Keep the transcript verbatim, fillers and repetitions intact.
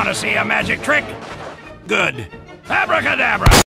Want to see a magic trick? Good. Abracadabra!